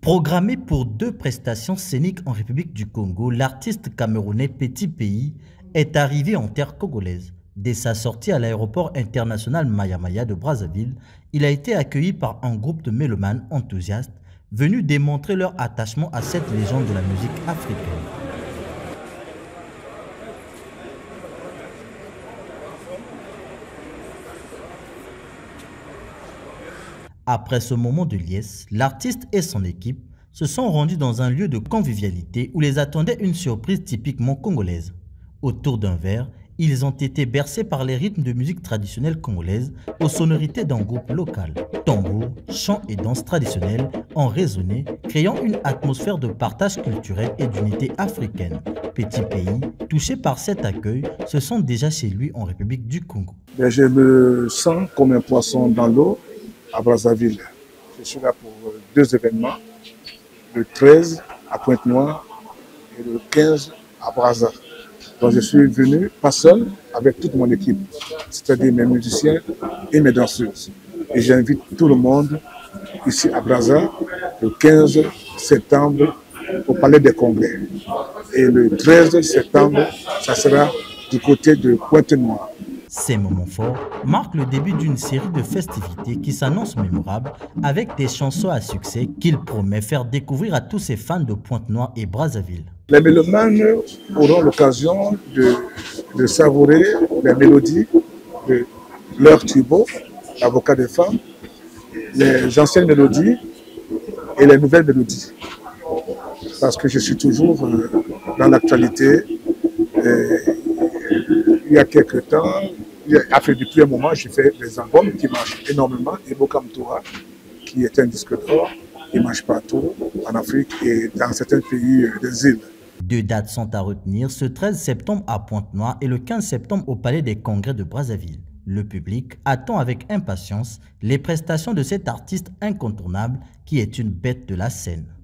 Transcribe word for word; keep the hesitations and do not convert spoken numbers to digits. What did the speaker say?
Programmé pour deux prestations scéniques en République du Congo, l'artiste camerounais Petit Pays est arrivé en terre congolaise. Dès sa sortie à l'aéroport international Maya Maya de Brazzaville, il a été accueilli par un groupe de mélomanes enthousiastes venus démontrer leur attachement à cette légende de la musique africaine. Après ce moment de liesse, l'artiste et son équipe se sont rendus dans un lieu de convivialité où les attendait une surprise typiquement congolaise. Autour d'un verre, ils ont été bercés par les rythmes de musique traditionnelle congolaise aux sonorités d'un groupe local. Tambours, chants et danses traditionnelles ont résonné, créant une atmosphère de partage culturel et d'unité africaine. Petit Pays, touché par cet accueil, se sent déjà chez lui en République du Congo. Je me sens comme un poisson dans l'eau à Brazzaville. Je suis là pour deux événements, le treize à Pointe-Noire et le quinze à Brazza. Donc je suis venu, pas seul, avec toute mon équipe, c'est-à-dire mes musiciens et mes danseuses. Et j'invite tout le monde ici à Brazza le quinze septembre au Palais des Congrès. Et le treize septembre, ça sera du côté de Pointe-Noire. Ces moments forts marquent le début d'une série de festivités qui s'annoncent mémorables avec des chansons à succès qu'il promet faire découvrir à tous ses fans de Pointe-Noire et Brazzaville. Les mélomanes auront l'occasion de, de savourer les mélodies de leur tubo, l'avocat des femmes, les anciennes mélodies et les nouvelles mélodies. Parce que je suis toujours dans l'actualité. Il y a quelques temps, après depuis un moment, j'ai fait des albums qui marchent énormément. Et Bokamtoura, qui est un disque d'or, il marche partout en Afrique et dans certains pays des îles. Deux dates sont à retenir, ce treize septembre à Pointe-Noire et le quinze septembre au Palais des Congrès de Brazzaville. Le public attend avec impatience les prestations de cet artiste incontournable qui est une bête de la scène.